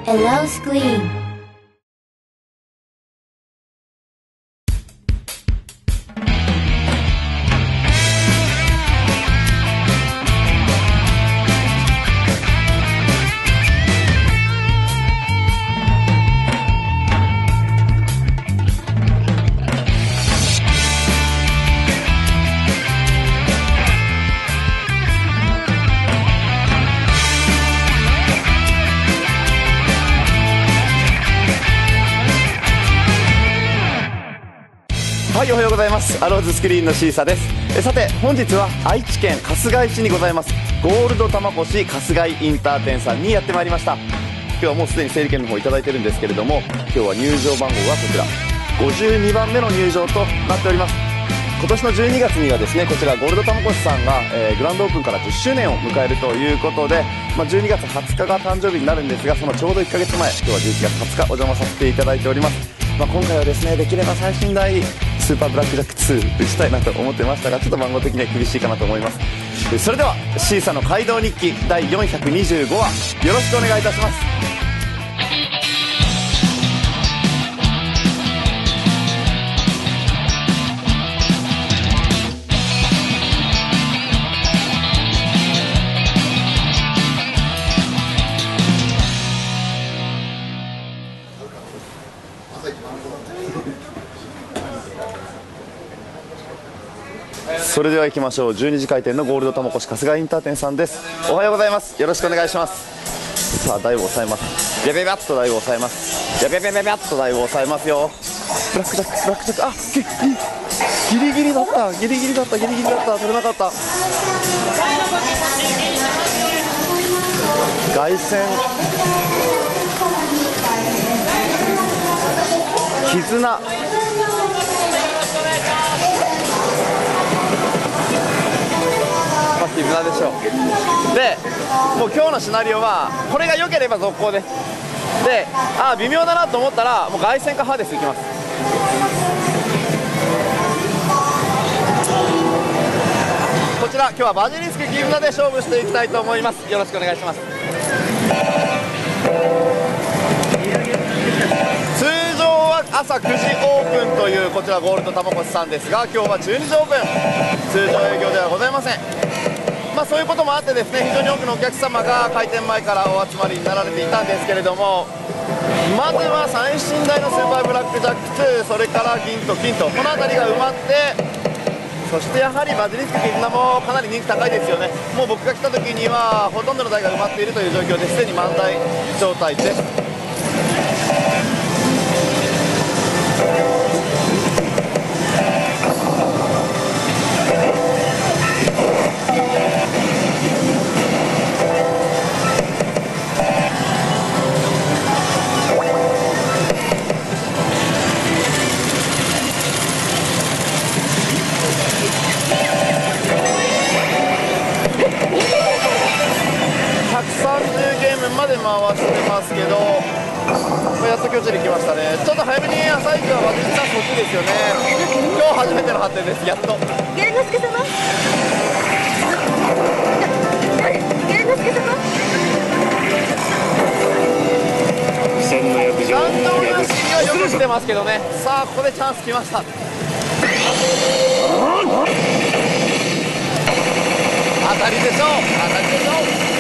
Hello Screen。 はい、おはようございます。アローズスクリーンのシーサです。さて本日は愛知県春日井市にございますゴールド玉越春日井インター店さんにやってまいりました。今日はもうすでに整理券の方いただいてるんですけれども、今日は入場番号がこちら52番目の入場となっております。今年の12月にはですね、こちらゴールド玉越さんが、グランドオープンから10周年を迎えるということで、12月20日が誕生日になるんですが、そのちょうど1ヶ月前、今日は11月20日お邪魔させていただいております。今回はですね、できれば最新台スーパーブラックジャック2打ちたいなと思ってましたが、ちょっと番号的には厳しいかなと思います。それではシーサの街道日記第425話よろしくお願いいたします。それでは行きましょう。12時開店のゴールド玉越春日井インター店さんです。おはようございます。よろしくお願いします。さあ台を押さえます。ビャビャビャッと台を押さえます。ビャビャビャビャビャッと台を押さえますよ。ブラックジャックブラックジャック、ギリギリだったギリギリだったギリギリだった、取れなかった。凱旋絆絆でしょう。でもう今日のシナリオはこれが良ければ続行です。で微妙だなと思ったらもう凱旋かハーデスいきます。こちら今日はバジリスク絆で勝負していきたいと思います。よろしくお願いします。通常は朝9時オープンというこちらゴールド玉越さんですが、今日は12時オープン、通常営業ではございません。そういうこともあってですね、非常に多くのお客様が開店前からお集まりになられていたんですけれども、まずは最新台のスーパーブラックジャック2、それから銀と金とこの辺りが埋まって、そしてやはりバジリスク絆もかなり人気高いですよね。もう僕が来た時にはほとんどの台が埋まっているという状況で、すでに満台状態です。130ゲームまで回してますけど、やっと今日に来ましたね。ちょっと早めに朝一はバジリさんそっちですよね。今日初めての発展です。やっとゲルノスケ様、ゲルノスケ様、 弾道のシーンはよく来てますけどね。さあここでチャンス来ました。当たりでしょう、当たりでしょう。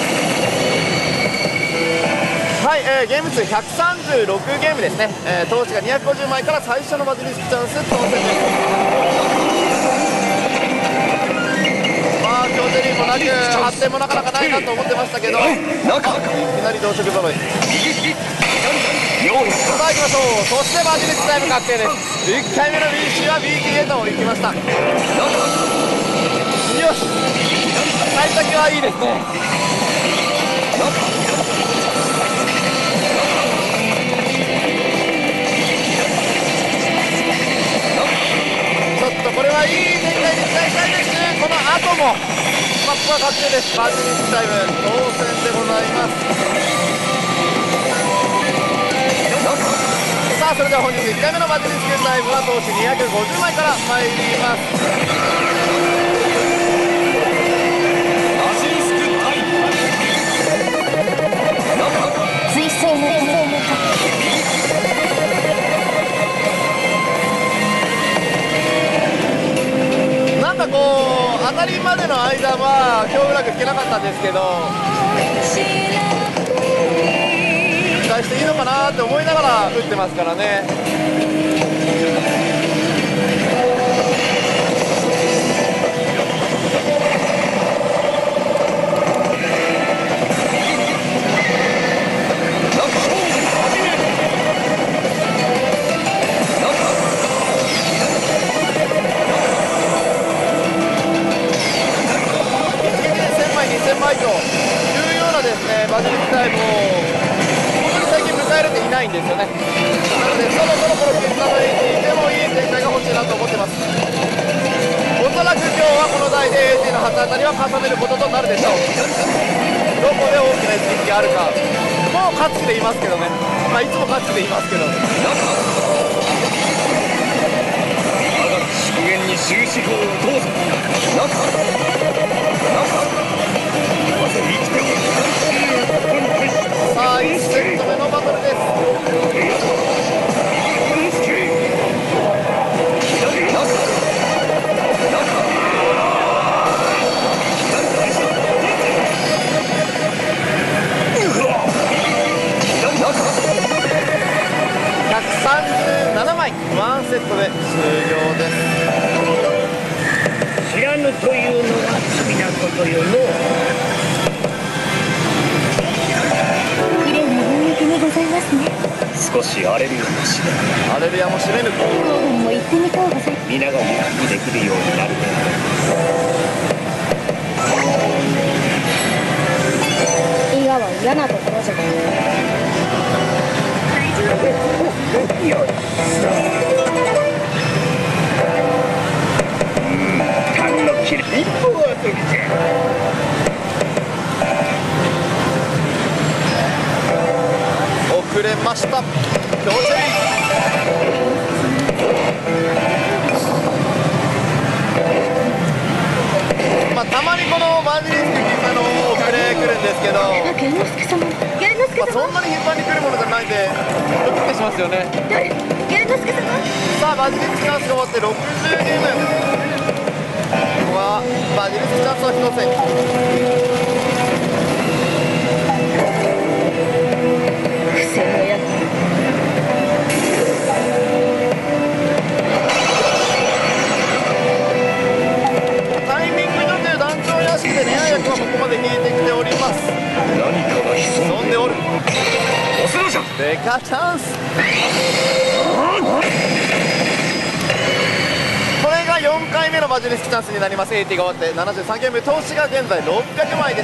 はい、ゲーム数136ゲームですね。投資が250枚から最初のバジリスクチャンス当選です。強ゼリーもなく発展もなかなかないなと思ってましたけど、いきなり同色揃い。さあ行きましょう。そしてバジリスクタイム確定です。1回目の BC は B 切りへと行きました。よし、幸先はいいですね。これはいい展開に期待したいですね。この後も、ここは確定です。バジリスクタイム当選でございます。さあそれでは本日1回目のバジリスクタイムは投資250枚から参ります。 彗星のまでの間は強フラグ引けなかったんですけど、期待していいのかなって思いながら打ってますからね。2000枚というようなですねバズり自体も本当に最近迎えれていないんですよね。なのでそろそろこの絆のエイジでもいい展開が欲しいなと思ってます。おそらく今日はこの台でエイジの初当たりは重ねることとなるでしょう。どこで大きな一撃があるか、もう勝つ気でいますけどね、まあ、いつも勝つ気でいますけど、我が祝言に終止符を打とうぞ。さあ1セット目のバトルです。137枚ワンセットで終了です。 知らぬというのは罪なことよの。 綺麗な夕焼けにございますね。 少し荒れるようなしだ。 アレルヤも締める。 交互にも行ってみたうございます。 皆がゆっくりできるようになるで伊賀は嫌なところじゃない。 よっ単の切れ一歩遊びじゃ。 遅れました。強制まあ、たまにこのバジリスク遅れ来るんですけど、 玄之介様。玄之介まあ、そ様。 んなに頻繁に来るものじゃないんでドキッとしますよね。 玄之介様。 さあバジリスクチャンスが終わって60ゲーム、ここはバジリスクチャンスを一つ。 不正のやつ。 タイミングよく団長屋敷でレア役はここまで引いてきております。 何かが潜飲んでおる。 押すのじゃ。 デカチャンス。これが4回目のバジリスクチャンスになります。AT が終わって73ゲーム、投資が現在600枚です。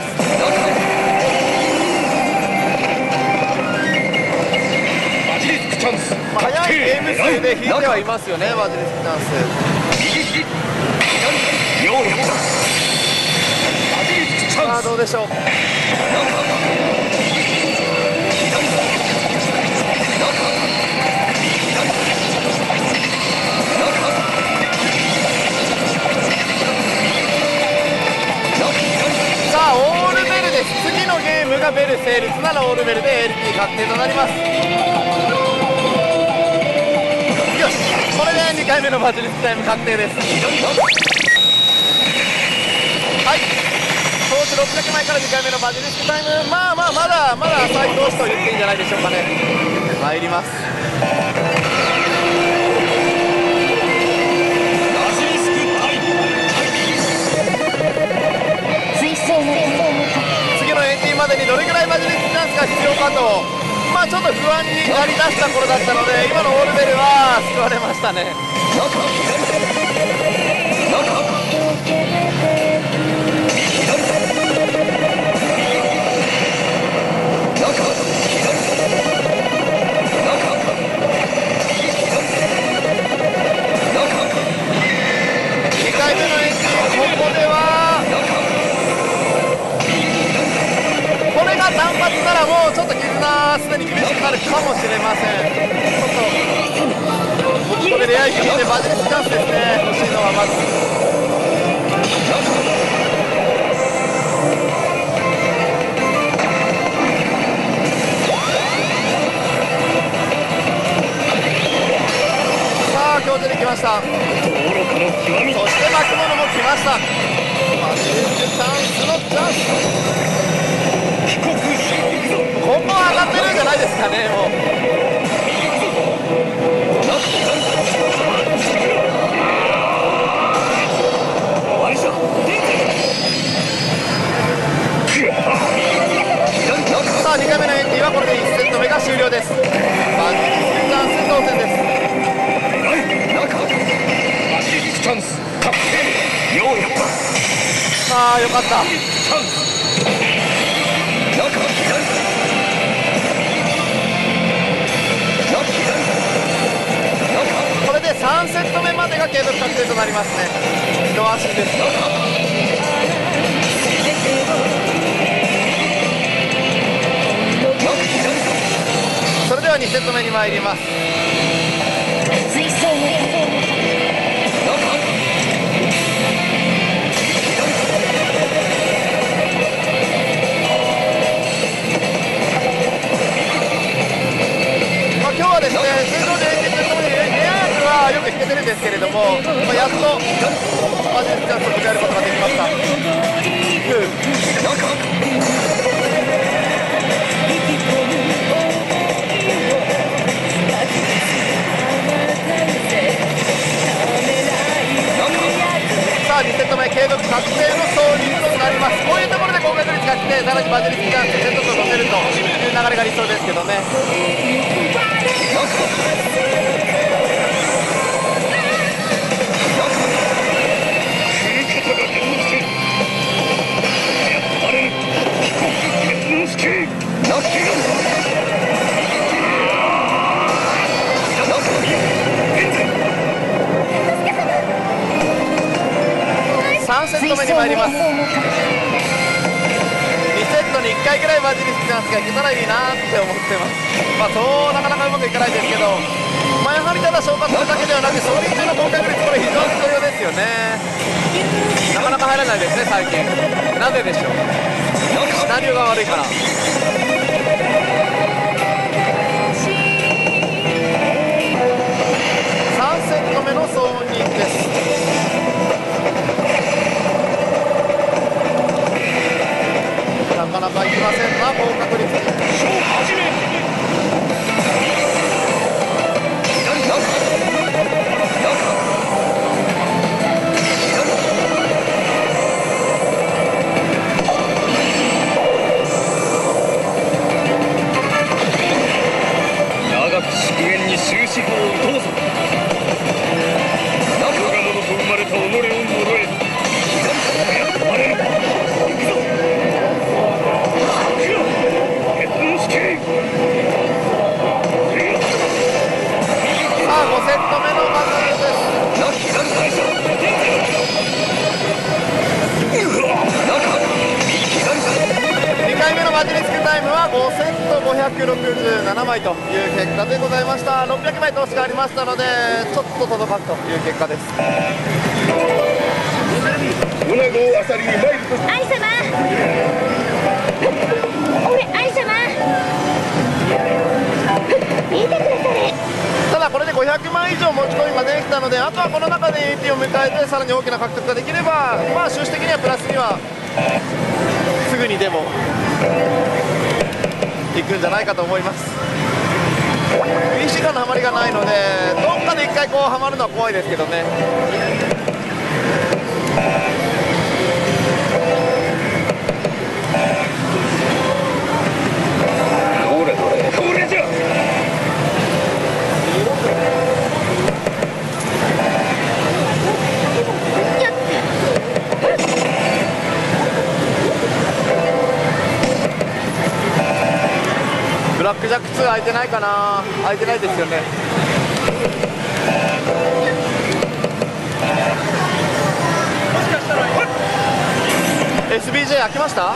バジリスクチャンス。 まあ、早いゲーム数で引いてはいますよね、バジリスクチャンス。 右利き左ようやった。バジリスクチャさあンス。 どうでしょう。さあオールベルです。次のゲームがベル成立ならオールベルで LT 確定となります。よし、これで2回目のバジリスクタイム確定です。はい、投資600枚から2回目のバジリスクタイム、まだ再投資と言っていいんじゃないでしょうかね。参ります。次のATまでにどれぐらいバジリスクチャンスが必要かと、ちょっと不安になりだした頃だったので、今のオールベルは救われましたね。2回目のエンジン、ここではこれが単発ならもうちょっと絆すでに厳しくなるかもしれません。ここでレアイキでバジリスクチャンスですね。欲しいのはまずさあ強制できました。そして巻くものも来ました。バジリかった。これで3セット目までが継続確定となりますね。一足です。それでは2セット目に参ります。 水槽今日はですね、通常で演説ともにエアーズはよく弾けてるんですけれども、やっとマジでチャンスを迎えることができました。さあ2セット目、継続確定の総率となります。こういうところで高確率が来て、さらにバジリスクチャンスセットと乗せるという流れが理想ですけどね。3セット目に参ります。2セットに1回ぐらいバジリスクチャンスがいけたらいいなって思ってます。そうなかなかうまくいかないですけど、やはりただ消化するだけではなく、総理中の高確率、これ非常に重要ですよね。なかなか入らないですね、最近。なぜでしょう。シナリオが悪いから。3セット目の総人です。なかなかいきませんな、高確率。 長く祝言に終止符を打とうぞ。我が物と生まれた己を呪え。左からやれる。行くぞ。 さあ5セット目のバズルです。2回目のバジリスクタイムは5セット567枚という結果でございました。600枚投資がありましたので、ちょっと届かずという結果です。 女子あさりに参ると。 愛様俺愛様見てくだされ。 ただこれで500万以上持ち込みまでできたので、あとはこの中で AP を迎えてさらに大きな獲得ができれば、収支的にはプラスにはすぐにでもいくんじゃないかと思います。PC 間のハマりがないので、どっかで1回こうハマるのは怖いですけどね。 これこれじゃ。 ブラックジャック2空いてないかな。空いてないですよね。SBJ 開きました。 わ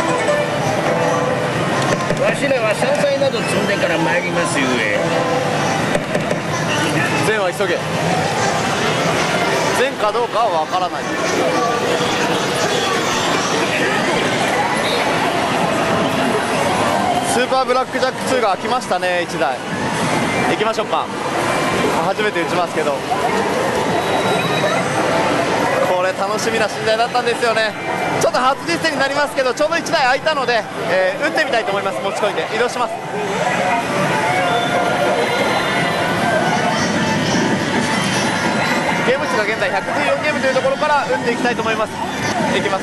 しらは山菜など積んでから参りますゆえ。 全は急げ。全かどうかはわからない。スーパーブラックジャック2が開きましたね。1台行きましょうか。初めて打ちますけど、これ楽しみな新台だったんですよね。ちょっと初実践になりますけど、ちょうど1台空いたので、打ってみたいと思います。持ち込んで移動します。ゲーム数が現在114ゲームというところから打っていきたいと思います。いきます。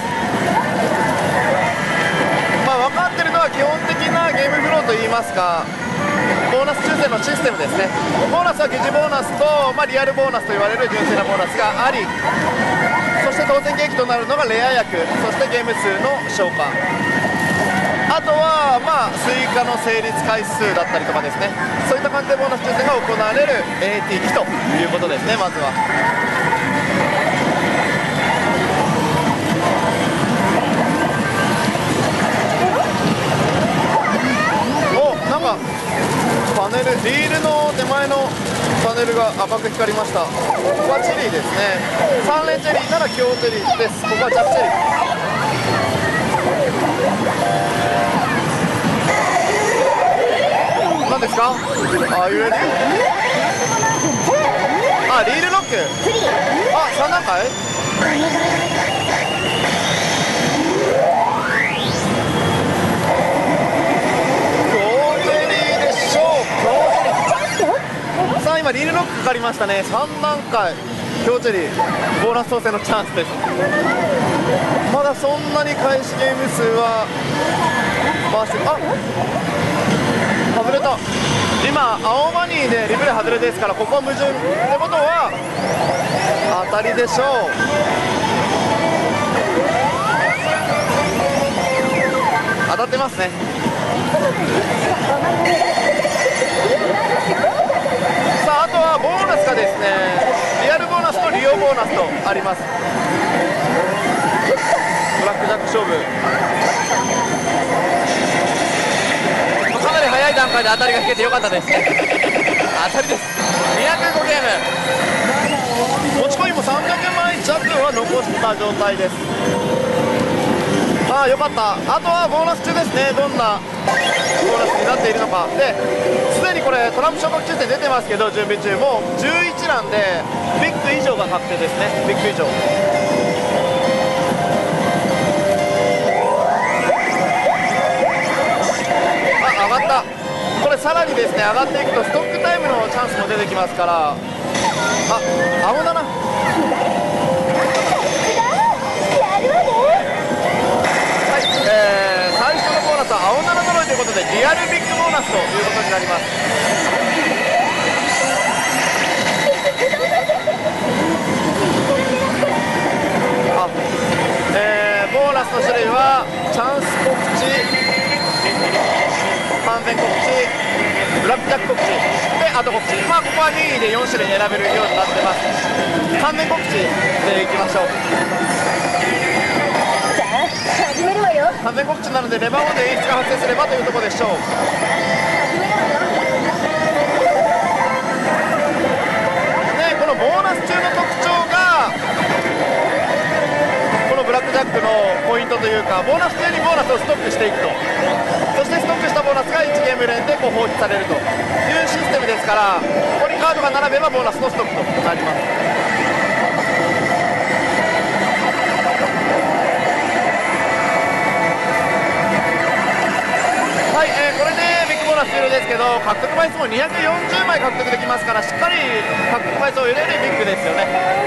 分かっているのは基本的なゲームフローといいますか、ボーナス抽選のシステムですね。ボーナスは疑似ボーナスと、リアルボーナスと言われる純正なボーナスがあり、そして当選契機となるのがレア役、そしてゲーム数の消化、あとはスイカの成立回数だったりとかですね、そういった感じでボーナス抽選が行われる AT 機ということですね。まずはなんかパネル、リールの手前のパネルが赤く光りました。ここはチェリーですね。3連チェリーなら強チェリーです。ここは弱チェリー。何ですか？あ、揺れる？あ、リールロック。あ、3段階？さあ今リールロックかかりましたね。3段階強チェリーボーナス当選のチャンスです。まだそんなに開始ゲーム数は回して、あ、外れた。今青バニーでリプレイ外れですから、ここは矛盾ってことは当たりでしょう。当たってますね。さあ、あとはボーナスがですね、リアルボーナスと利用ボーナスとあります。ブラックジャック勝負、かなり早い段階で当たりが引けてよかったです。当たりです。205ゲーム、持ちコインも300枚弱は残した状態です。ああ、よかった。あとはボーナス中ですね。どんなボーナスになっているのか。ですでにこれトランプ昇格抽選出てますけど、準備中もう11なんでビッグ以上が確定ですね。ビッグ以上。あ、上がった。これさらにですね、上がっていくとストックタイムのチャンスも出てきますから。あ、青だな。最初のボーナスは青7揃いということでリアルビッグボーナスということになります。ボーナスの種類はチャンス告知、完全告知、ブラックジャック告知で後告知、ここは任意で4種類選べるようになってます。完全告知でいきましょう。 始めるわよ。 完全告知なのでレバーオンで演出が発生すればというところでしょう。このボーナス中の特徴がこのブラックジャックのポイントというか、ボーナス中にボーナスをストックしていくと、そしてストックしたボーナスが1ゲーム連で放置されるというシステムですから、ここにカードが並べばボーナスのストックとなります。はい、これでビッグボーナス終了ですけど、獲得枚数も240枚獲得できますから、しっかり獲得枚数を入れるビッグですよね。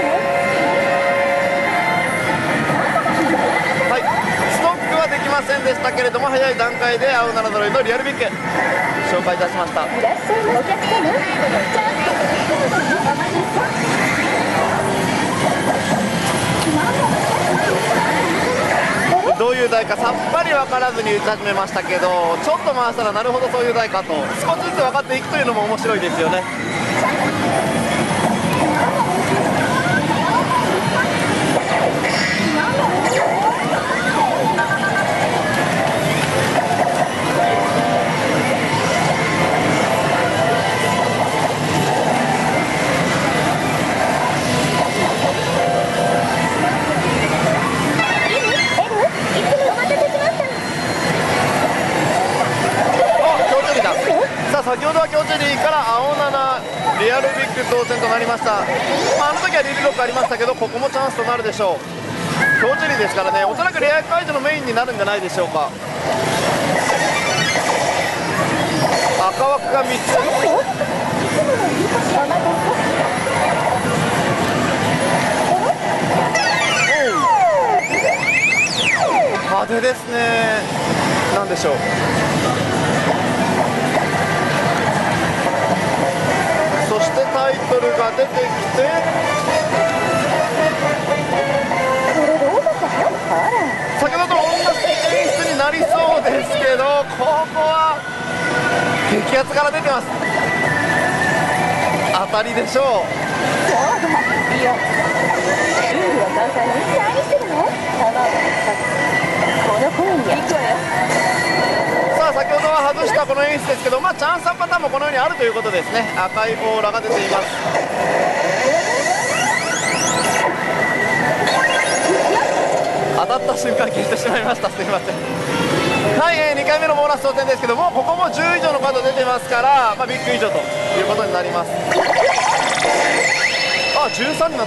はい、ストックはできませんでしたけれども、早い段階で青7揃いのリアルビッグ紹介いたしました。 いらっしゃいませ。お客様、チャンスお待ちください。 どういう台かさっぱり分からずに打ち始めましたけど、ちょっと回したらなるほどそういう台かと少しずつ分かっていくというのも面白いですよね。さあ先ほどは強チェリーから青7リアルビッグ当選となりました。あの時はリールロックありましたけど、ここもチャンスとなるでしょう。強チェリーですからね、おそらくレア解除のメインになるんじゃないでしょうか。赤枠が3つ。派手ですね。なんでしょう。そしてタイトルが出てきて、 先ほどと同じ演出になりそうですけど、ここは激アツから出てます。当たりでしょう。 そうだ、いやルールは簡単に。何するの？このコインに行くわよ。 さあ先ほどは外したこの演出ですけど、チャンスアップパターンもこのようにあるということですね。赤いオーラが出ています。当たった瞬間消してしまいました。すいません。はい、2回目のボーナス当選ですけども、ここも10以上のカード出てますから、ビッグ以上ということになります。あ、13になった。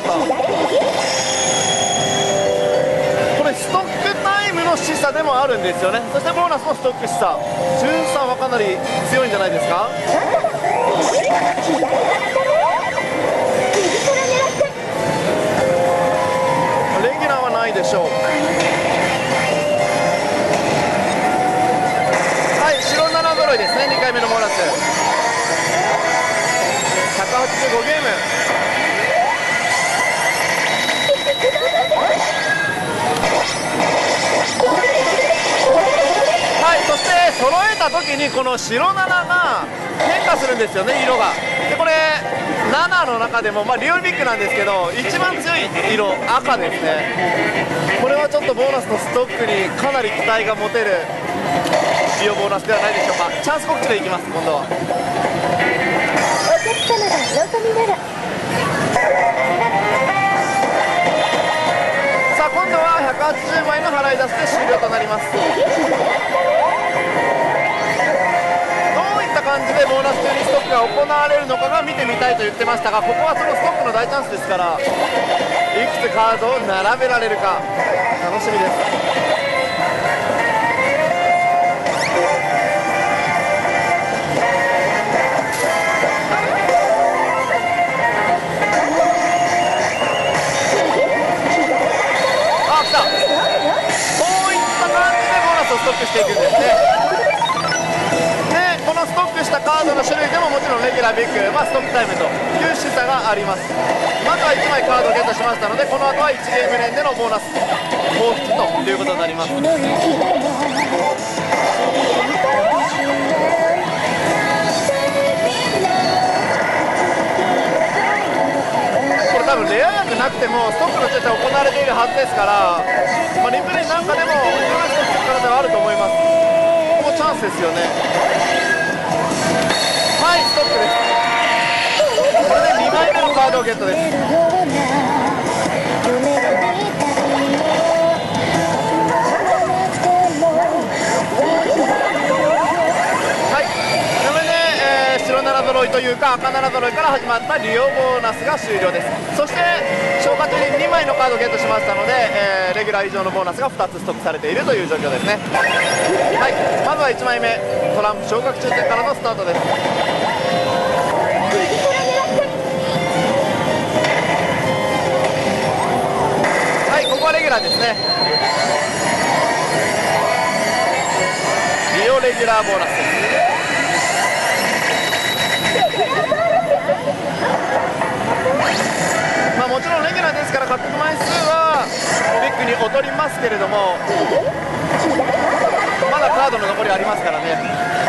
これストックタイムの示唆でもあるんですよね。そしてボーナスもストック示唆。13はかなり強いんじゃないですか。レギュラーはないでしょう。はい、白7揃いですね。2回目のボーナス185ゲーム。はい、そして揃えた時にこの白7が変化するんですよね、色が。でこれ7の中でも、リオビックなんですけど一番強い色赤ですね。これはちょっとボーナスのストックにかなり期待が持てるリオボーナスではないでしょうか。チャンス告知でいきます。今度はお客様がお望みなら。 さあ今度は180枚の払い出しで終了となります。どういった感じでボーナス中にストックが行われるのかが見てみたいと言ってましたが、ここはそのストックの大チャンスですから、いくつカードを並べられるか楽しみです。こういった感じでボーナスをストックしていくんですね。でこのストックしたカードの種類でももちろんレギュラービッグ、ストックタイムという示唆があります。まずは1枚カードをゲットしましたので、この後は1ゲーム連でのボーナス放出ということになります。これ多分レア役なくてもストックの調整行われているはずですから、リプレイなんかでもいろんなストックの可能性はあると思います。ここチャンスですよね。はい、ストックです。これで2枚目のカードをゲットです。はい、それで、白7揃いというか赤7揃いから始まった利用ボーナスが終了です。そして消化中に2枚のカードをゲットしましたので、レギュラー以上のボーナスが2つストックされているという状況ですね。はい、まずは1枚目トランプ昇格抽選からのスタートです。はい、ここはレギュラーですね。利用レギュラーボーナスです。もちろんレギュラーですから獲得枚数はビッグに劣りますけれども、まだカードの残りありますからね。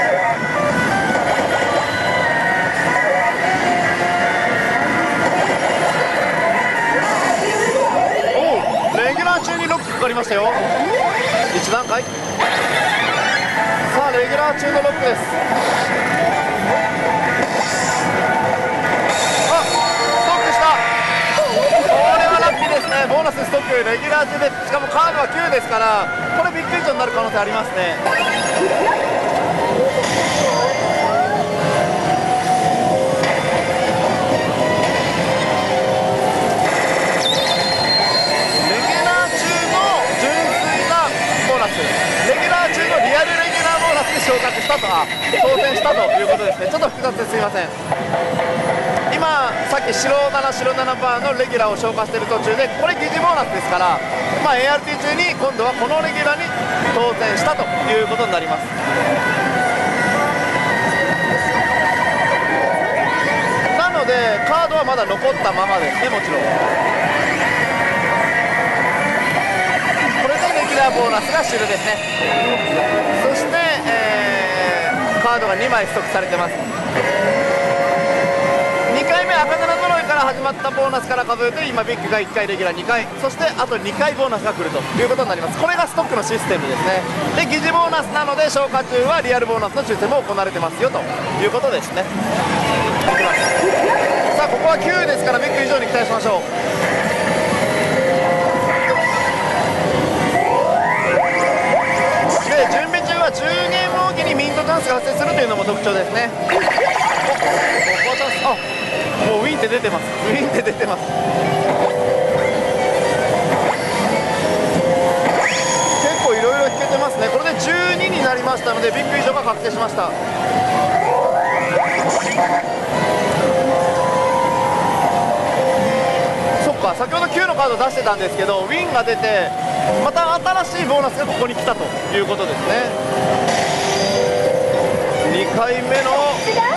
おお、レギュラー中にロックかかりましたよ。1段階。さあレギュラー中のロックです。ボーナスストックレギュラー中で、しかもカードは9ですから、これビッグ以上になる可能性ありますね。レギュラー中の純粋なボーナス、レギュラー中のリアルレギュラーボーナスで昇格したと、当選したということですね。ちょっと複雑ですいません。今さっき白7バーのレギュラーを消化している途中で、これ疑似ボーナスですから、ART 中に今度はこのレギュラーに当選したということになります。なのでカードはまだ残ったままですね。もちろんこれでレギュではボーナスが主流ですね。そして、カードが2枚ストックされてます。2回目赤7揃いから始まったボーナスから数えて今ビッグが1回レギュラー2回、そしてあと2回ボーナスが来るということになります。これがストックのシステムですね。で疑似ボーナスなので消化中はリアルボーナスの抽選も行われてますよということですね。いきます。さあここは9ですからビッグ以上に期待しましょう。で準備中は10ゲームおきにミントチャンスが発生するというのも特徴ですね。ここはチャンス、あ、もうウィンって出てます。ウィンって出てます。結構いろいろ引けてますね。これで12になりましたのでビッグ以上が確定しました。そっか、先ほど9のカード出してたんですけどウィンが出てまた新しいボーナスがここに来たということですね。2回目の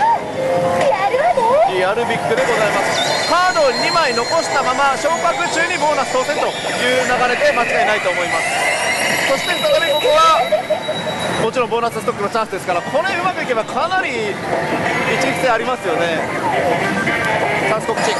リアルビッグでございます。カードを2枚残したまま昇格中にボーナス当選という流れで間違いないと思います。そして再びここはもちろんボーナスストックのチャンスですから、これうまくいけばかなり一撃性ありますよね。チャンス告知。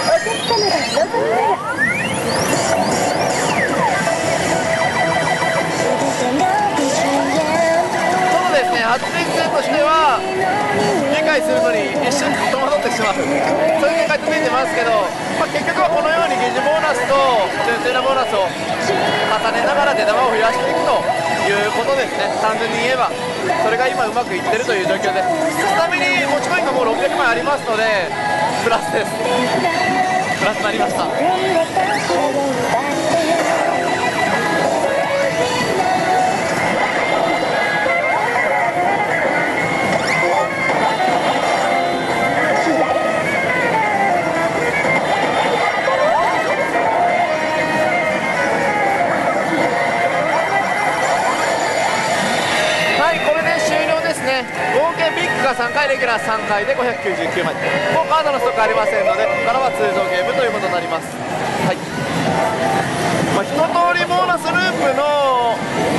そうですね、発電性としては理解するのに一瞬戸惑ってしまう、そういう結果続いてますけど、結局はこのように疑似ボーナスと純正なボーナスを重ねながら出玉を増やしていくということですね。単純に言えばそれが今うまくいってるという状況です。ちなみに持ちコインがもう600枚ありますのでプラスです。プラスになりました。合計ビッグが3回レギュラー3回で599枚、もうカードのストックありませんのでここからは通常ゲームということになります。はい、一通りボーナスループの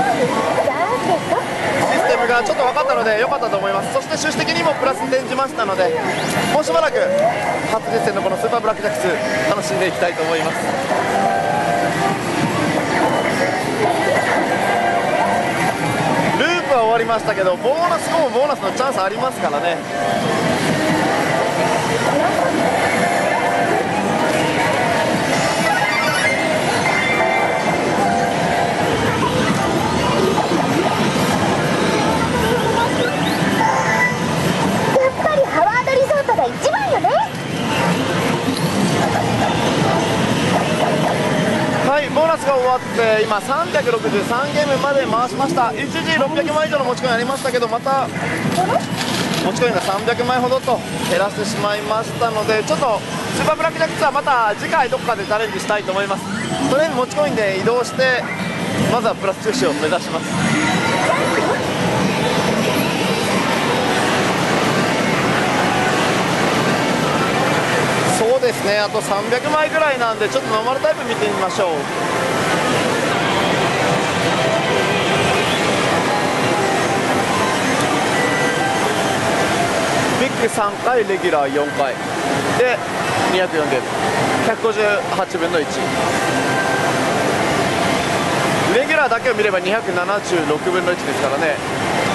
システムがちょっと分かったので良かったと思います。そして趣旨的にもプラスに転じましたのでもうしばらく初実戦のこのスーパーブラックジャックス楽しんでいきたいと思います。ループは終わりましたけどボーナス後もボーナスのチャンスありますからね。 やっぱりハワードリゾートが一番よね。 はい、ボーナスが終わって今363ゲームまで回しました。一時600枚以上の持ちコインありましたけどまた持ちコインが300枚ほどと減らしてしまいましたのでちょっとスーパーブラックジャックスはまた次回どこかでチャレンジしたいと思います。とりあえず持ちコインで移動してまずはプラス中止を目指します。そうですね、あと300枚ぐらいなんでちょっとノーマルタイプ見てみましょう。ビッグ3回レギュラー4回で204ゲーム158分の1、レギュラーだけを見れば276分の1ですからね。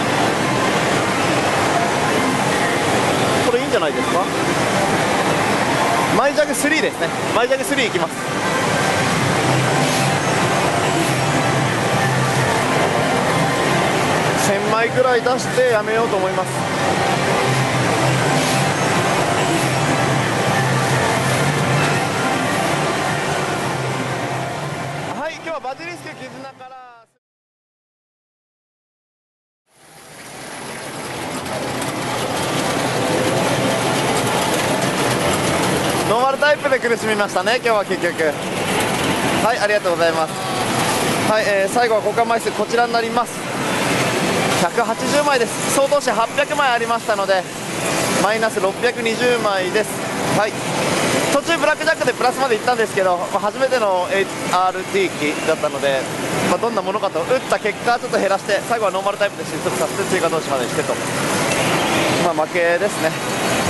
これいいんじゃないですか。マイジャグ3ですね。マイジャグ3いきます。1000枚ぐらい出してやめようと思います。はい、今日はバジリスク絆からノーマルタイプで苦しみましたね、今日は結局。はい、ありがとうございます。はい、最後は交換枚数こちらになります。180枚です。総投資800枚ありましたのでマイナス620枚です。はい、 途中ブラックジャックでプラスまで行ったんですけど、初めての HRT 機だったので、どんなものかと打った結果ちょっと減らして、最後はノーマルタイプで失速させて追加投資までしてと、負けですね。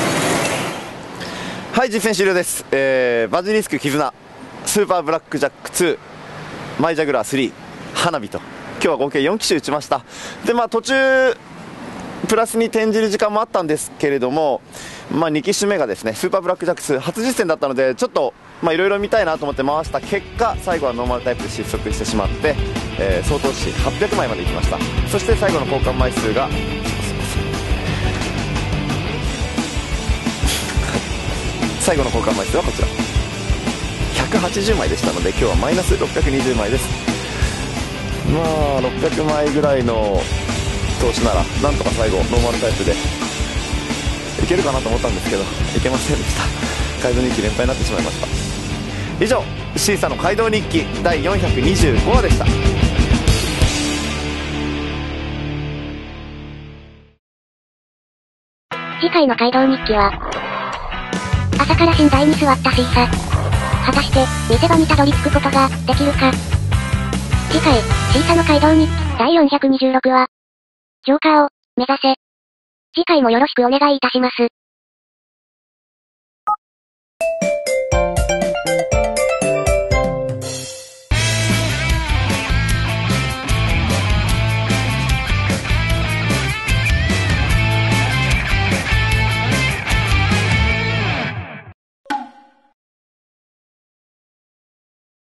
はい、実戦終了です。バジリスク絆、スーパーブラックジャック2、マイジャグラー3、花火と、今日は合計4機種打ちました。で、途中プラスに転じる時間もあったんですけれども、2機種目がですね、スーパーブラックジャック2初実戦だったので、ちょっといろいろ見たいなと思って回した結果、最後はノーマルタイプで失速してしまって、総投資800枚までいきました。そして最後の交換枚数が最後の交換枚数はこちら180枚でしたので、今日はマイナス620枚です。600枚ぐらいの投資ならなんとか最後ノーマルタイプでいけるかなと思ったんですけど、いけませんでした。街道日記連敗になってしまいました。以上、シーサの街道日記第425話でした。 次回の街道日記は、朝から寝台に座ったシーサ。果たして、見せ場にたどり着くことができるか。次回、シーサの街道日記第426話、ジョーカーを目指せ。次回もよろしくお願いいたします。